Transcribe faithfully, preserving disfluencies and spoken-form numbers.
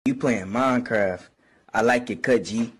You playing Minecraft. I like your cut, G.